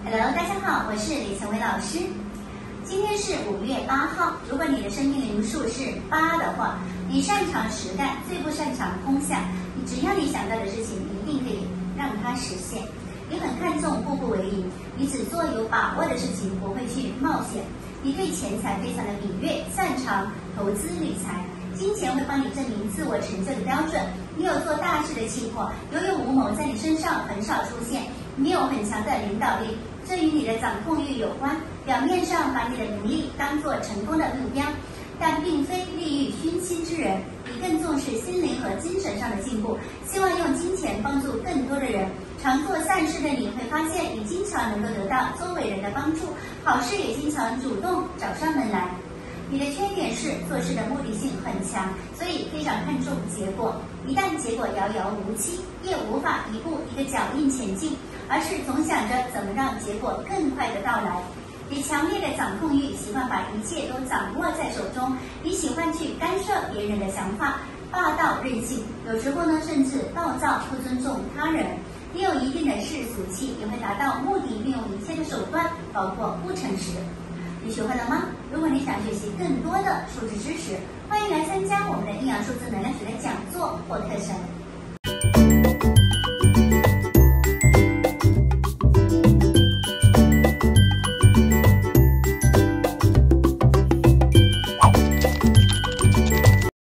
Hello， 大家好，我是李晨伟老师。今天是5月8号，如果你的生命灵数是8的话，你擅长实干，最不擅长空想。只要你想到的事情，你一定可以让它实现。你很看重步步为营，你只做有把握的事情，不会去冒险。你对钱财非常的敏锐，擅长投资理财。金钱会帮你证明自我成就的标准。你有做大事的气魄，有勇无谋在你身上很少出现。你有很强的领导力，这与你的掌控欲有关。表面上把你的名利当作成功的目标，但并非利欲熏心之人。你更重视心灵和精神上的进步，希望用金钱帮助更多的人。常做善事的你会发现，你经常能够得到周围人的帮助，好事也经常主动找上门来。你的缺点是做事的目的性很强，所以非常看重结果。一旦结果遥遥无期，也无法一步一个脚印前进，而是总想着怎么让结果更快的到来。你强烈的掌控欲，喜欢把一切都掌握在手中。你喜欢去干涉别人的想法，霸道任性，有时候呢甚至暴躁，不尊重他人。你有一定的世俗气，也会达到目的，运用一切的手段，包括不诚实。你学会了吗？如果你想学习更多的数字知识，欢迎来参加我们的阴阳数字能量学的讲座或课程。